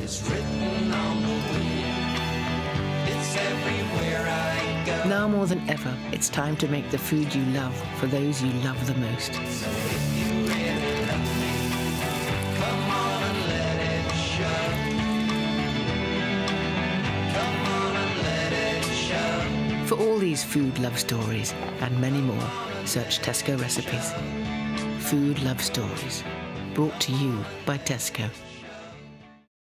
It's written on the wind. It's everywhere I go. Now more than ever, it's time to make the food you love for those you love the most. So if you really love me, come on and let it show. Come on and let it show. For all these food love stories and many more, search Tesco Recipes. Food love stories, brought to you by Tesco.